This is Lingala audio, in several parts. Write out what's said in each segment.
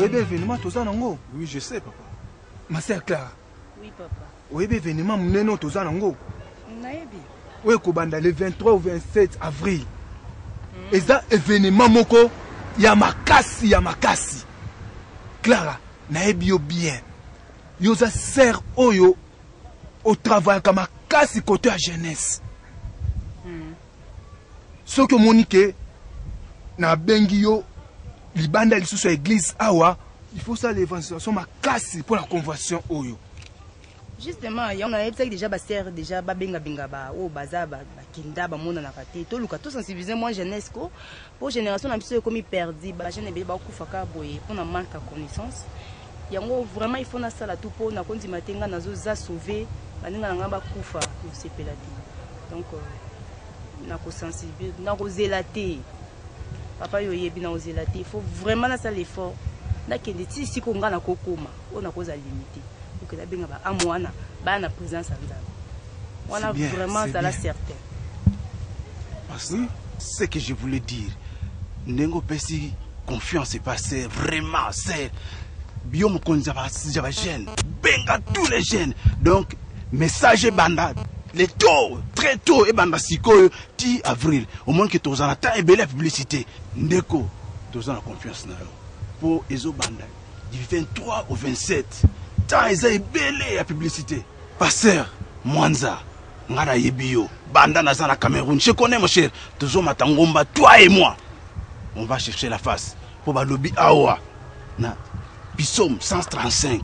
Oui, événement, tout ça, non? Oui, je sais, papa. Ma sœur Clara. Oui, papa. Oui, événement, mon tout ça, non? Naebi. Oui, Kobanda, le 23 ou 27 avril. Et ça, événement, moko, Yamakasi. Clara, naebi yo bien. Yo za sert oyo au travail comme Makasi côté à jeunesse. Ce que Monique na bengi yo libanda lisusu église awa, il faut ça l'évangélisation Makasi pour la conversion oyo. Justement, on a déjà baser déjà benga ba o baza ba kinda ba mona na kate to luka to sensibiliser moi jeunesse ko pour génération na biso comme perdu ba jeune be ba kufaka boye pour na manque de connaissance. Yango vraiment il faut na sala tout pour na kondi matenga nazo za sauver baninga nga ba kufa yo sepelati. Donc na ko sensibiliser na ko zelater. Papa yo yebi na ko zelater, il faut vraiment na sala l'effort. Na kende ti si ko nga na kokoma, on a cause à limiter. Que la benga ba amwana ba na présence en Nzambe. On a vraiment ça la certain. Parce que ce que je voulais dire, Nengo pesi confiance est passé vraiment c'est biom konzaba jeune, benga tous les jeunes. Donc message banda les tôt très tôt et banda siko ti avril au moins que tous en attend et belle publicité. Ndeko tous en confiance na pour ezo banda du 23 au 27. Ils ont belé la publicité. Pasteur Mwanza, Ngara Yebio, Banda Nazana Cameroun. Je connais mon cher. Toujours Matangomba, toi et moi. On va chercher la face. Pour Balobi Awa. Na Psaume 135.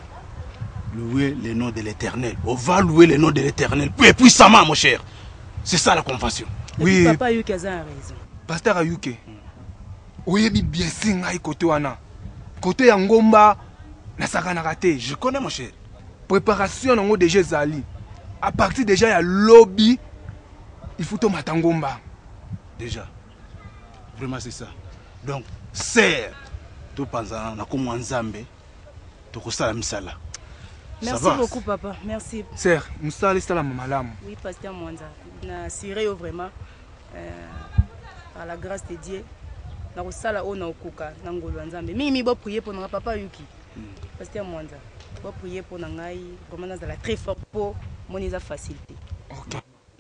Louer le nom de l'Éternel. On va louer le nom de l'Éternel. Puis puissamment, mon cher. C'est ça la convention. Oui. Papa Yuki a raison. Pasteur Ayuke. Oui, bien singa côté wana. Côté Angomba. Je connais mon cher. Préparation non déjà zali. À partir déjà il y a lobby. Il faut tomber matangomba. Déjà. Vraiment c'est ça. Donc serre tout panza na comme Nzambe. To ko sala misala. Merci beaucoup papa. Merci. Serre, musala sala malamu. Oui pasteur Mwanza. Na siré vraiment par la grâce de Dieu. Na ko sala o na okuka na ngolo Nzambe. Mimi bo prier pour na papa Yuki. Pasteur Mwanza, je vais prier pour Nangaï, vraiment dans la très fort pour mon facilité. Ok.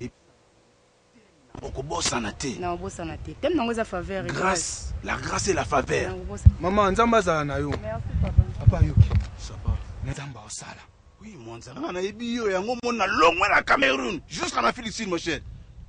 Grâce, la grâce et la faveur. Maman, Nzamba na yo. Merci papa. Papa Yuki. Ça va. Nzamba osala. Oui, Mwanza. Na yebi yo yango mona longwa na Cameroun jusqu'à la Philippine mon cher.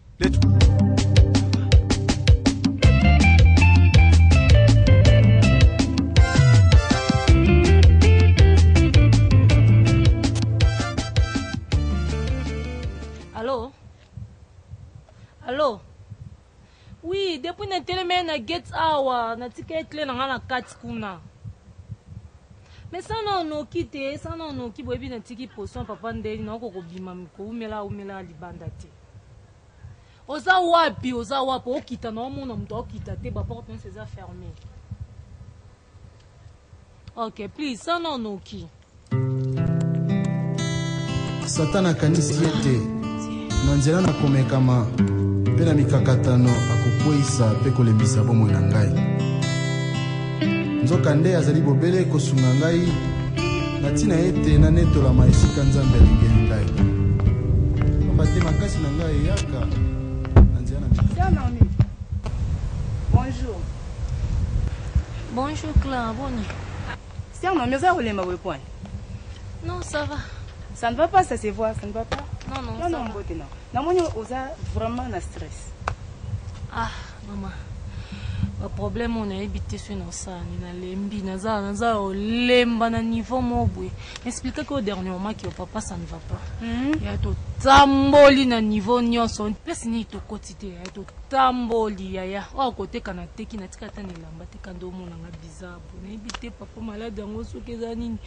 Allô? Oui, depuis que je suis na get hour, na ticket clé na 4 kuna. Mais ça non quitté, ça non qui boebi na tiki potion papa ndeli na ko bima ko umela libanda te. Oza wapi okita na mona mto okita te ba porte ne s'est fermée. OK, please, ça non qui. Satana kanisi yete. Nanzela na komekama. Pena mikakatano akokwisa pe kolembisa bomoi na ngai. Nzoka nde azali bobele kosunga ngai na ntina ete na netolama esika Nzambe alingeli ngai. Pamba te makasi na ngai eyaka na nzela na mikakatano. Bonjour. Bonjour Clara, bonne. C'est un homme, ça roule ma point. Non, ça va. Ça ne va pas, ça se voit, ça ne va pas. Non, ça va. Non, moi, on a vraiment un stress. Ah, maman. Le problème, on a évité sur nos ça. On a lembi, naza lemba na niveau mobwe. Expliquez qu'au dernier moment que papa ça ne va pas. Il y a tout tamboli na niveau nyonso. Place ni to quotidien, il y a tout tamboli ya. Au côté kanate qui na tika tane lamba te kando mo na bizarre. On a évité papa malade en osso kezanini.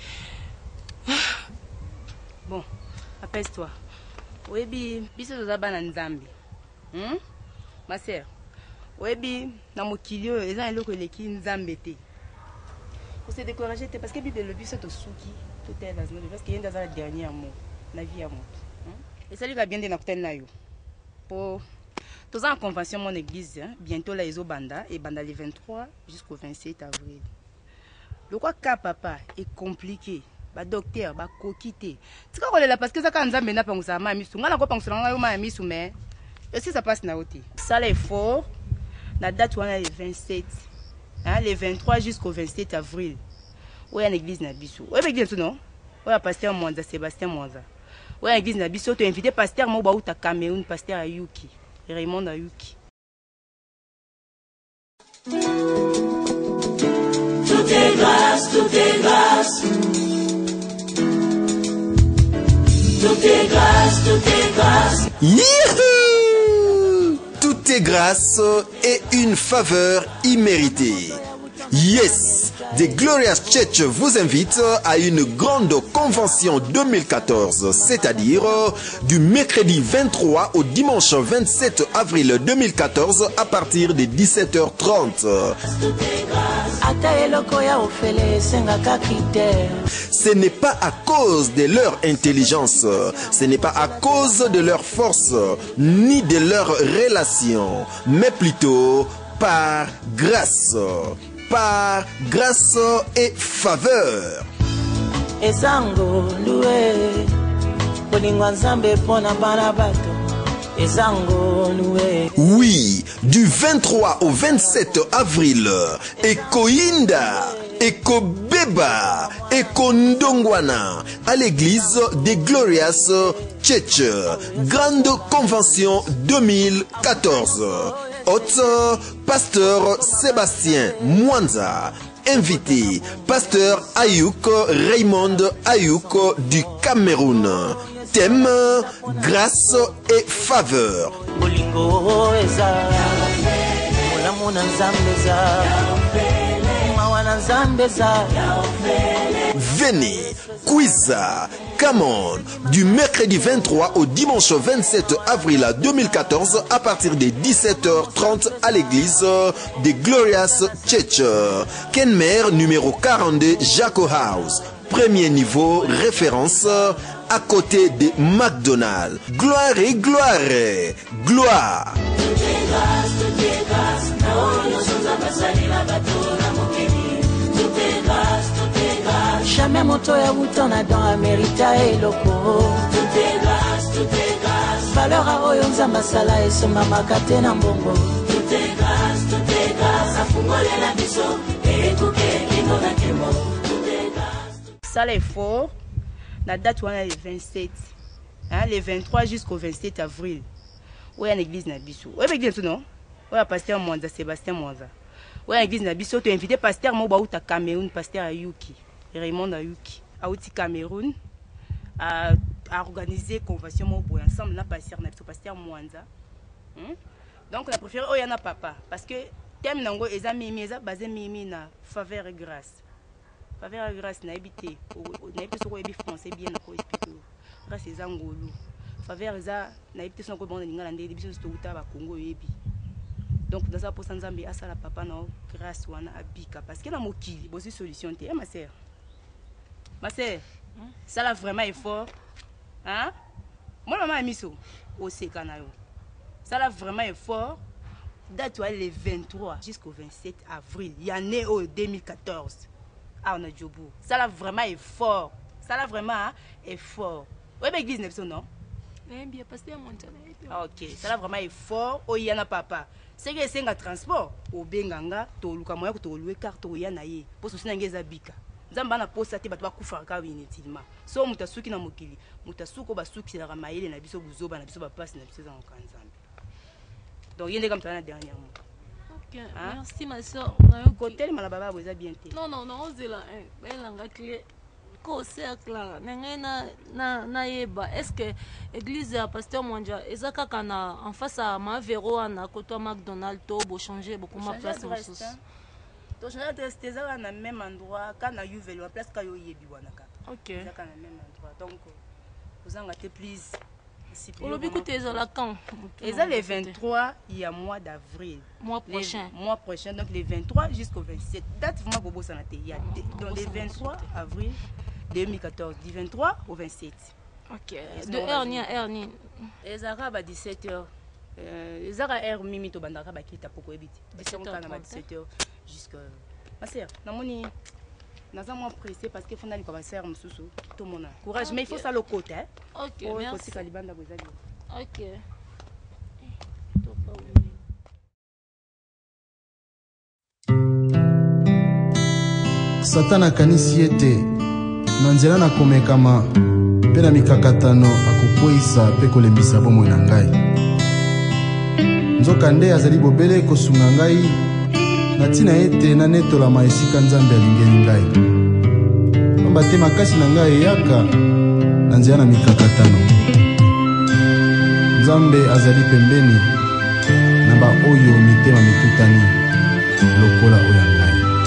Bon, apaise-toi. Webi, biso toza na Nzambe. Ma sœur. Webi, na mokili oyo eza eloko eleki Nzambe te. Ko se décourager te parce que Bible le biso to suki, to tel azno parce que yenda za la dernière mot na vie ya moto. Et ça lui va bien de na kotel na yo. Pour toza en convention mon église, bientôt là ezo banda et banda le 23 jusqu'au 27 avril. Le quoi cas papa est compliqué. Ba docteur ba kokité. Tu vois là parce que ça quand nzambe na pangusa ma misu. Ngana ko pangusa nga yo ma misu mais est-ce que ça passe na oti. Ça là est fort. La date on a le 27. Hein, le 23 jusqu'au 27 avril. Où est l'église na bisu. Où est l'église non? Où est pasteur Mwanza Sébastien Mwanza. Où est l'église na bisu tu invité pasteur mo ba uta Cameroun pasteur Ayuki. Raymond Ayuki. Tout est grâce, tout est grâce. Tout est grâce, tout est grâce. Youhou! Tout est grâce et une faveur imméritée. Yes, The Glorious Church vous invite à une grande convention 2014, c'est-à-dire du mercredi 23 au dimanche 27 avril 2014 à partir de 17h30. Ce n'est pas à cause de leur intelligence, ce n'est pas à cause de leur force, ni de leur relation, mais plutôt par grâce. Par grâce et faveur. Oui, du 23 au 27 avril, Ekoinda, Ekobeba, Ekondongwana, à l'église des Glorious Church, Grande Convention 2014. Hôte, pasteur Sébastien Mwanza. Invité, pasteur Ayuk Raymond Ayuk du Cameroun. Thème, grâce et faveur. Venez, Kwiza, come on, du mercredi 23 au dimanche 27 avril 2014 à partir de 17h30 à l'église des Glorious Church, Kenmer numéro 42 Jaco House, premier niveau, référence à côté de McDonald's. Gloire et gloire, gloire. Jamais moto ya butona dans Amerita et loco. Tout est grâce, tout est grâce. Valeur à oyo nzamba sala et soma makate na mbongo. Tout est grâce. Afungole la biso et kuke kino na kemo. Tout est grâce. Ça est fort. La date on a le 27. Hein, le 23 jusqu'au 27 avril. Où est l'église na biso. Où est l'église non? Où est pasteur Mwanza Sébastien Mwanza. Où est l'église na biso tu invité pasteur mo ba uta Cameroun pasteur Ayuki. Raymond Ayuki, à Outi Cameroun, à organiser convention ensemble, là, pasteur Mwanza. Donc, la préférée, il y en a papa. Parce que, thème nango, les amis, basé mimi na faveur et grâce. Faveur et grâce, na habité. Na habité sur le français, bien, na expliquer. Grâce, les angolou. Faveur, na habité sur le bon, na habité sur le Congo, yebi. Donc, dans ça, pour Sanzambi, à ça, la papa, na grâce, ou na abika. Parce que, na mokili, bon, c'est solution, t'es, ma sœur. Ma sœur, ça là vraiment effort. Hein? Moi, maman a mis ça au Sekanayo. Ça là vraiment effort. Date le 23 jusqu'au 27 avril. Il y en a au 2014. Ah, on a Djobo. Ça là vraiment effort. Ça là vraiment effort. Oui, mais l'église n'est pas non? Bien, parce que ok, ça là vraiment effort. Oh, il y en a papa. C'est que c'est un transport. Au Benganga, Toluka, moi, tu loues carte au Yanaye. Pour soutenir les Zabika. Nzamba na posa te bato bakufaka inutilement so mutasuki na mokili mutasuko basuki la mayele na biso buzoba na biso ba passe na biso za nzambe donc yende comme ça na dernièrement. Ok, merci ma soeur. Côté mala baba boza bien te. Non on zela belanga clé ko cercle na yeba est-ce que église ya pasteur Mwanza ezaka kana en face à Mavero na koto McDonald's to bo changer beaucoup ma place en sous. Donc, je vais rester dans le même endroit quand on a eu la place quand on a eu ok. Dans le même endroit. Donc, vous en avez plus. Pour le but, c'est la quand? Et ça, le 23, il y a mois d'avril. Mois prochain. Mois prochain, donc le 23 jusqu'au 27. Date vraiment pour vous en il y a donc le 23 avril 2014, du 23 au 27. Ok. De Ernie à Ernie. Les Arabes à 17h. Les Arabes à Mimi to bandara ba kita poko ebiti. 17h jusqu'à ma sœur, namoni naza moins pressé parce que faut aller comme sœur mususu tout le monde courage mais il faut ça le côté hein. OK, merci. OK. Satana akanisi ete na nzela na komekama mpe na mikakatano akokweyisa mpe kolembisa bomoi na ngai. Nzoka nde azali bobele kosunga ngai na ntina ete nanetolama esika Nzambe alingeli ngai. Pamba te makasi na ngai eyaka na nzela na mikakatano. Nzambe azali pembeni na baoyo mitema mitutani lokola oyo ngai.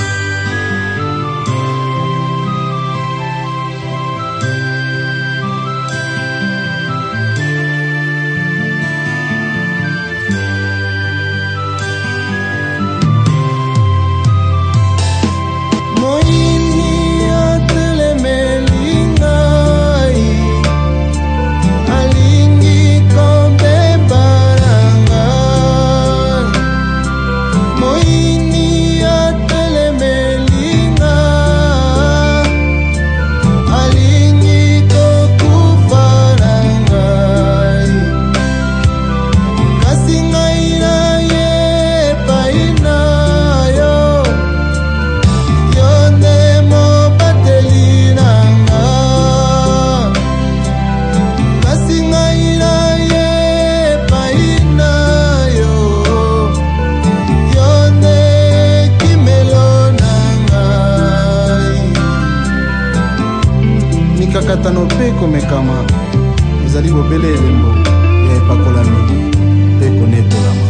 Mikakatano pe komekama ezali bobele elembo ya epakolami pe konetolama.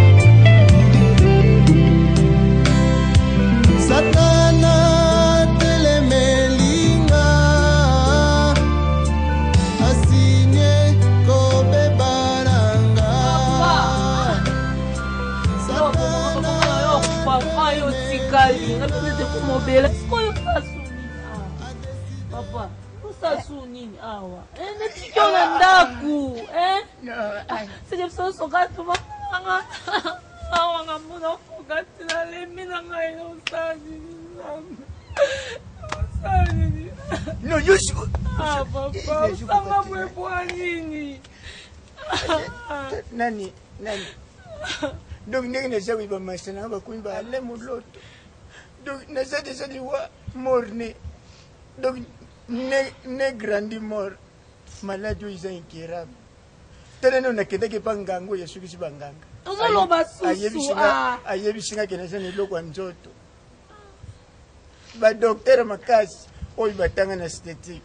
Satana telemelinga asinye kobebaranga. Satana papa yo sikali na pese kumobela koyo pasuni. Papa nini awa netikyo na ndaku sije bisoso katu manga awa ngamuna fukati na lemi na ngai osani no yoshi papa sanga mwebwa nini nani donc ndenge naza wiba masana bakuimba ale muloto donc naza déjà liwa morne donc ne grandi mort maladie is incurable tele no nakendeke pa ngango ya sukisi banganga ozoloba susu ayebishinga keneza neloko ya nzoto badoktere makasi oyo batanga na esthétique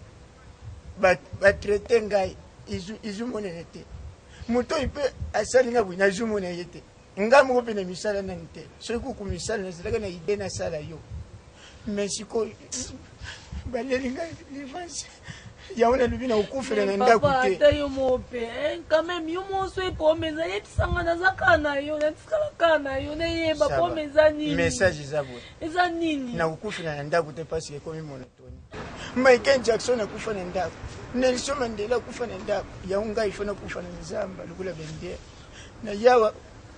batraite ngai izumonene te moto oyo mpe asalinga boyi nazomona ye te ngai moko mpe na misala nani te soki kuku misala nazalaka na ide nasala yo mais sikoyo baleli ngai livansi yango nalobi na okufela na ndako te ata yo mope quand même yo moso epomeza yebisanga nazaka na yo natikalaka na yo nayeba pomeza nini message eza boye eza nini na okufela na ndako te parce ekomi monotoni Michael Jackson akufa na ndako Nelson Mandela akufa na ndako yango ngai ifo nakufa na nzamba lokola bendera na yawa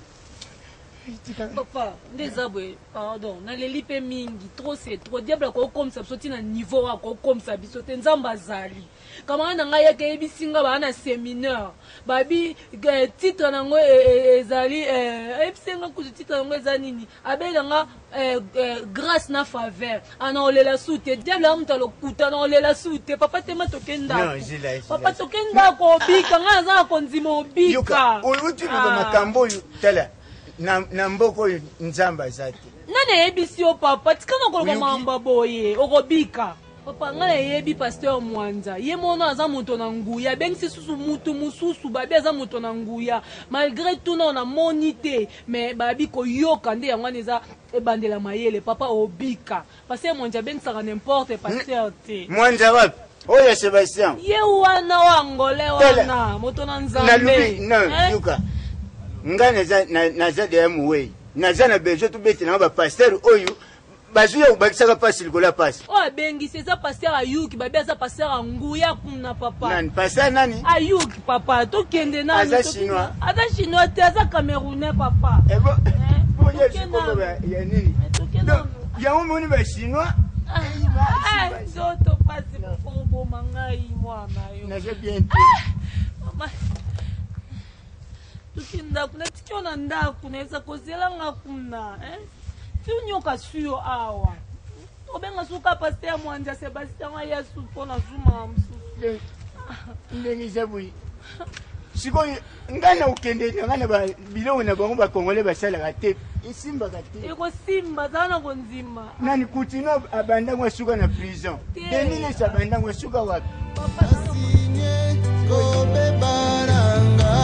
papa ndezabwe pardon naleli pe mingi trop c'est trop diable akokomisa biso ntina niveau akokomisa biso te nzambe azali kamana na ngai yake yebisinga baa na séminaire babi titre nango ezali ebisinga kuzu titre nango eza nini abelanga grâce na faveur anaolela su te diable amuta lokuta anaolela su te papa tema toke ndako papa toke ndako obika ngai aza na kondima obika oluti luka makambo oyo tala na mboko oyo nzambe aza te nani ayebisi yo papa tikana koloba mamba boye okobika papa ngai nayebi pasteur Mwanza ye mono aza moto na nguya abengisi susu mutu mosusu babi aza moto na nguya malgré tout na namoni te mais babi koyoka nde yango wana eza ebandela mayele papa obika pasteur Mwanza abengisaka n'importe pasteur te Mwanza wapi oyo Sebastien ye wana wangole wana moto na nzambe yuka nga naza deya muwei naza na besoin tobeti nango bapasteur oyo bazuya kobakisaka pasi likolo ya pasi oyo abengisi eza pasteur ayuki babi aza pasteur anguya kuna papa nani pasteur nani ayuki papa tokende nani aza chinois aza chinois te aza camerounais papa ya nini yango moni bachinois nzoto pasi mokoboma ngai mwana yo naza bien te mama tuki ndako natiki yo na ndako naeza kozelanga kuna tunyoka suyo awa obenga suka paster mwanja Sebastien ayesu mpona zuma mosusu ndenge eza boye sikoyo ngai na okende nanga na biloko na bango bakongole basalaka te esimbaka te ekosimba zala na kondima nani kutino abandango asuka na prison denilesa abandango asuka wapi asinye kobebaranga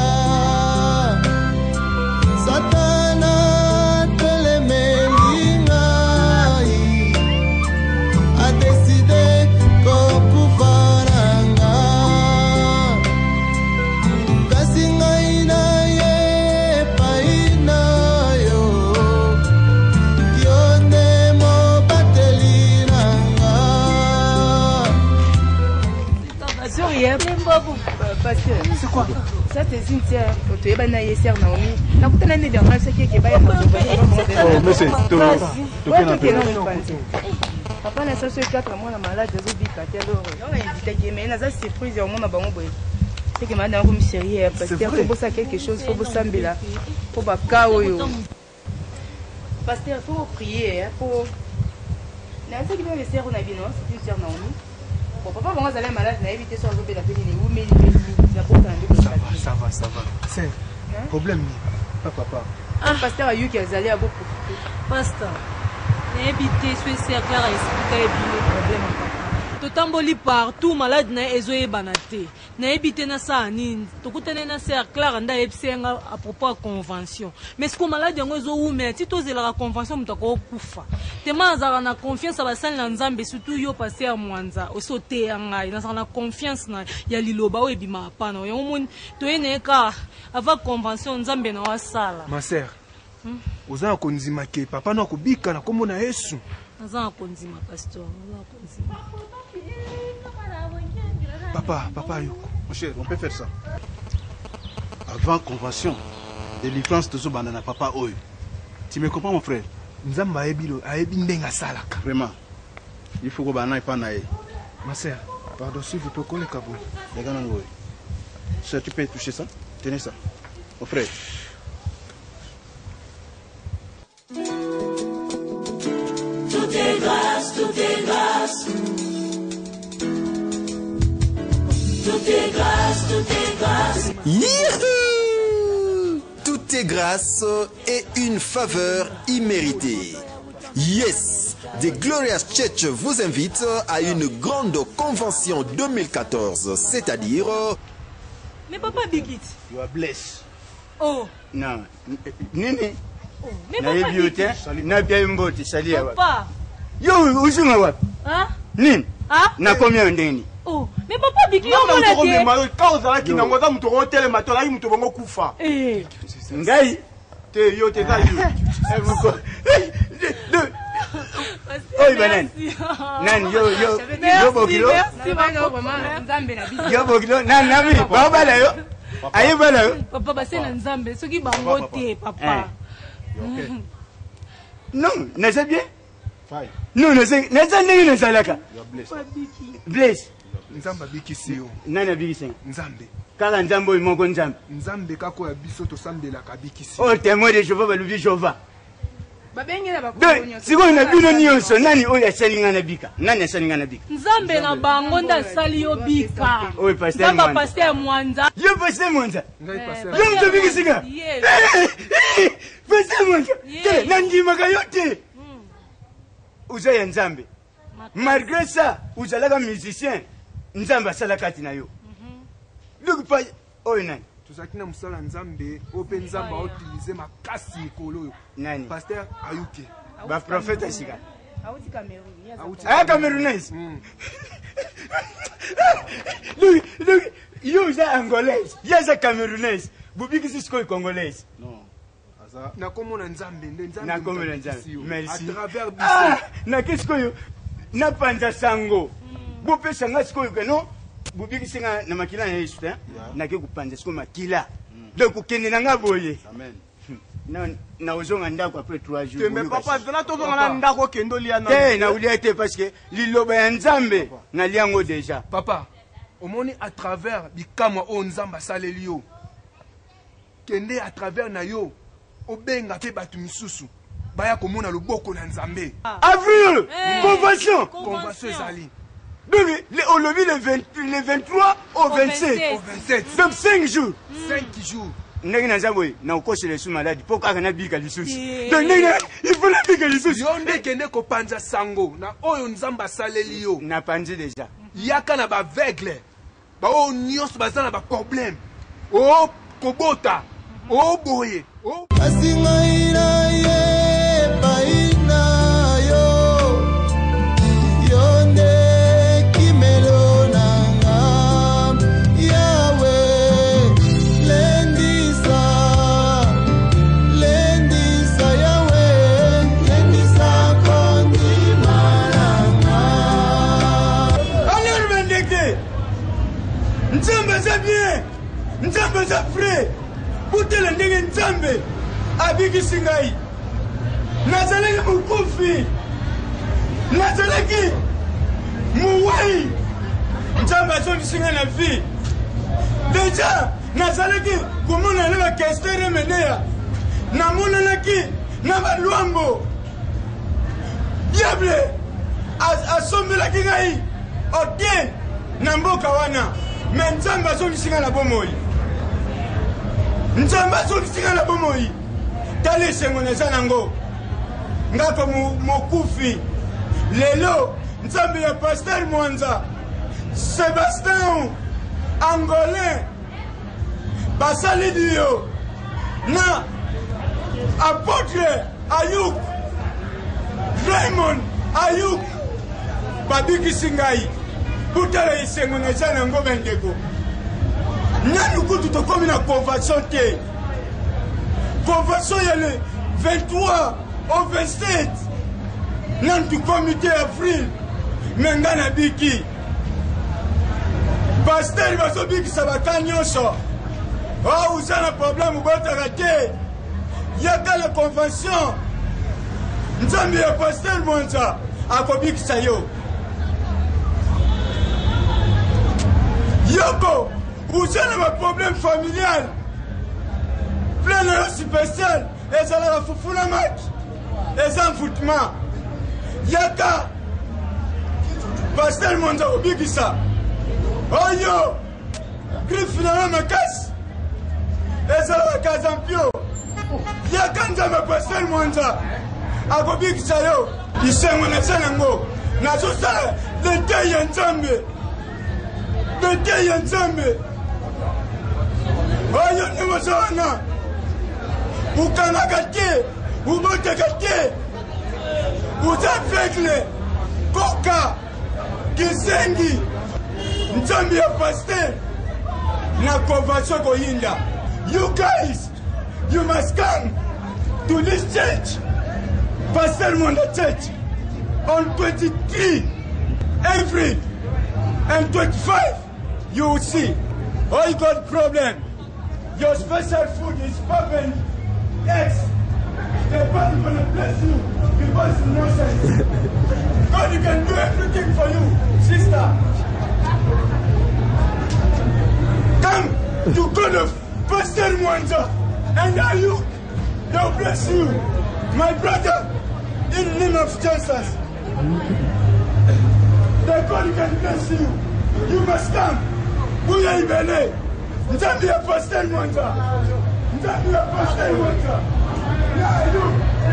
satana telemeli ngai adeside kokufaranga kasi ngai na ye paina yo yo nde mobateli nanga C'est quoi? Ça c'est Cynthia. Tu es banni hier Naomi. Na kutana ni dernière c'est qui ba ya mazoba. Mais c'est papa na ça c'est 4 mois na malade zo bika te alors. On a invité qui mais na ça surprise au moment bango boy. C'est que madame comme sérieux parce que faut bosser quelque chose, faut bosser mbela. Faut ba kao yo. Pasteur faut prier pour na ça qui va le sœur na bino, c'est une sœur Naomi. Papa, bon, vous allez malade, vous avez évité sur le bébé, mais ça va. C'est problème. Papa. Un pasteur a eu qu'ils allaient à beaucoup. Pasteur, j'ai évité ce cercle à expliquer le problème. Totamboli partout, malade na ezoe banate. Na évité na sa nini. Tokutene na cercle anda epsenga à propos de convention. Mais ce que malade yango ezo ume, ti tozela la convention mutako kufa. Tema azara na confiance abasali na Nzambe surtout yo passer à Mwanza. Osote yanga, na na confiance na ya liloba o ebima hapana. Yo mun to eneka avant convention Nzambe na wasala. Ma sœur. Oza konzima ke papa na kubika na kombo na Yesu. Oza konzima pasteur, oza konzima. Papa, Yoko. Mon cher, on peut faire ça. Avant convention, délivrance de ce banana papa Oyo. Tu me comprends, mon frère? Nzamba ebilo, aebi ndenga salaka. Vraiment. Il faut que banana pas naïe. Ma sœur, pardon, s'il vous plaît, collez Kabou. Les gars, non, ça, tu peux toucher ça? Tenez ça. Mon frère. Tout est grâce, tout est grâce. Tout est grâce, tout est grâce. Youhou! Tout est grâce et une faveur imméritée. Yes! The Glorious Church vous invite à une grande convention 2014, c'est-à-dire... Mais papa Bigit. You are blessed. Oh. Non. Nini? Oh. Mais Na papa yebi na bia mboti salia wapi? Papa. Yo uzunga wapi? Hein? Nini? Ah? Na combien ndeni? Oh, mais papa Bigit yo mona te. Quand on a qui n'a pas muto hotel matola yi muto bongo kufa. Eh. Ngai Te yo te za yo. Oy banan. Nan yo bokilo. Yo bokilo nan nami ba bala yo. Ayi bala yo. Papa base na Nzambe soki bango te papa. Non, n'est-ce bien? Fine. Non, n'est-ce ndenge na salaka. You are blessed. Bless. Nzamba bikisi yo. Nana bikisi. Nzambe. Kala Nzambe oyo moko Nzambe. Nzambe kako ya biso to sambela ka bikisi. Oh, témoin de Jéhovah balubi Jéhovah. Babengela Donc, bakonyo. sikoyo na bino nyonso nani oyo asalinga na bika? Nani asalinga na bika? Nzambe na bango nda sali yo bika. Oyo pasteur Nzamba Mwanza. pasteur Mwanza. Yo pasteur Mwanza. Ngai passer. Yo mto bikisinga. Yes. Pasteur Mwanza. Yes. Tele nandimaka yo te. Uza ya Nzambe. Malgré ça, uzalaka musicien. Nzambe asalaka tina yo. Donc pas oyo nani? Tuzaki na musala Nzambe, ope Nzamba utiliser makasi mikolo yo. Nani? Pasteur Ayuke. Ba prophète asika. Auti Cameroun. Auti. Ah, Camerounaise. Donc, yo uza angolaise. Yaza Camerounaise. Bubikisi sikoyo congolaise. Non. Na komona Nzambe, Nzambe. Na komona Nzambe. Merci. À travers Ah, biso. na kisikoyo na panza sango. Bopesa nga sikoyo keno. Bubikisi nga na makila na Yesu, na ke kupanza sikoyo makila. Donc ukende na nga boye. Amen. na ozonga ndako après 3 jours. Mais papa, zana tozonga na ndako kendo lia na. Na ulia te parce que liloba ya Nzambe na liango déjà. Papa, omoni à travers bikamwa o Nzamba saleli yo. Kende à travers na yo obenga pe batu misusu. Baya komona loboko na Nzambe. Avril, convention. Convention ezali. Donc on le vit le 23 au 27. Au 27. Donc 5 jours. 5 jours. Ndenge na Nzambe na ukoshe les sous malades pour ka na bika lisusu. Donc il faut la bika lisusu. Yo nde kende ko panza sango na oyo Nzamba saleli yo. Na panzi déjà. Yaka na ba aveugle. Ba o nyos baza na ba problème. O kobota. O boye. O asingaina ye paina yo. Yonde kimelo nanga Yahweh lendisa Yahweh lendisa kondi malanga. Alors Bendeke, Nzambe za bien, Nzambe za frère. Butele ndenge Nzambe abikisi ngai. Nazalaki mukufi, nazalaki muwai. Nzambe azongisi ngai na vie. Deja nazalaki komona na bakestere meneya, namonanaki na balwambo. Diable asombelaki ngai ote na mboka wana. Me Nzambe azongisi ngai na bomoi. Nzambe azongisi ngai na bomoi. Tala esengo naza nango. Ngako mokufi. Lelo Nzambe ya Pasteur Mwanza, Sébastien Angolais basali dio na Apôtre Ayuk Raymond Ayuk babikisi ngai. Butala esengo naza nango Bendeko. Nanu kutu tokomi na convention te. Convention ya le 23 au 27. Nan du comité avril. Mengana biki. Pasteur baso biki sabaka nyonso. Oh, uza na problème botaka te. Yaka la convention. Nzambe ya Pasteur Mwanza akobikisa yo. Yoko, vous avez un problème familial. Plein de spécial. Et ça la foufou la match. Et ça en foutement. Yaka. Pasteur Mwanza obikisa. Oh yo. Griffe finalement ma casse. Et ça la casampio. Yaka nzama Pasteur Mwanza. Akobikisa yo. Isengo na sanango. Nazo sala le day Nzambe. Le day Nzambe. Oyo ni mozona. Ukanaka te. Uboteka te. Uzafekle. Koka. Kisengi. Nzambe ya Pasteur. Na convention koyinda. You guys, you must come to this church. Pasteur Mwanza Church. On 23 April and 25. You will see. Oh, you got problem. Your special food is popping eggs. The God is going to bless you because it's nonsense. God, you can do everything for you, sister. Come to God of Pasteur Mwanza and Ayuk. They'll bless you. My brother, in the name of Jesus. The God can bless you. You must come. Buya ibele. Nzambe ya Pasteur Mwanza. Nzambe ya Pasteur Mwanza. Ya ayu.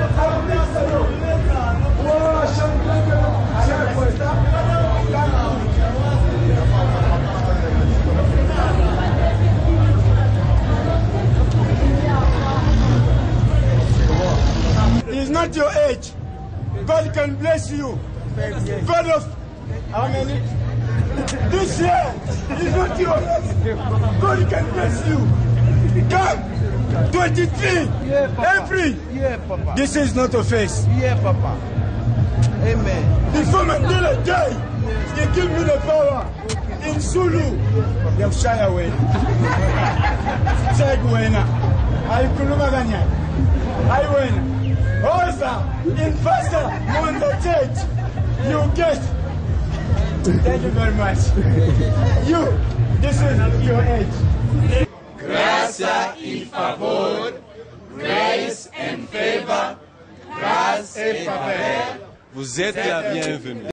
It's not your age. God can bless you. God of how many? This year is not your age. God can bless you. Come, 23 April. Yeah, Papa. This is not a face. Yeah, Papa. Amen. Before Mandela died, they give me the power. In Zulu, they shy away. Check when I couldn't. I win. Also, investor on the church. You get. Thank you very much. You, this is your age. Graça e favor, grace and favor, grâce et faveur. Vous êtes la bienvenue.